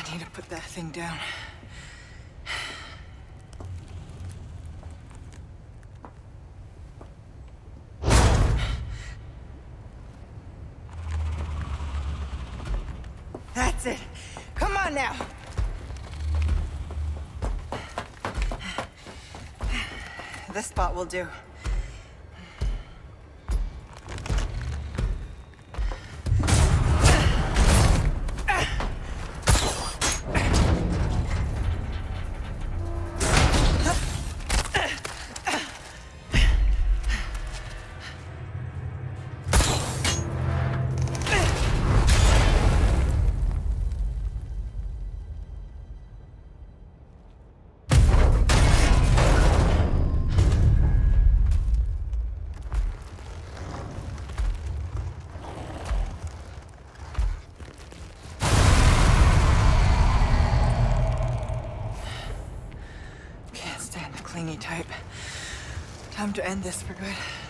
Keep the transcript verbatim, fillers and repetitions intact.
need to put that thing down. That's it. Come on now. This spot will do. Clingy type. Time to end this for good.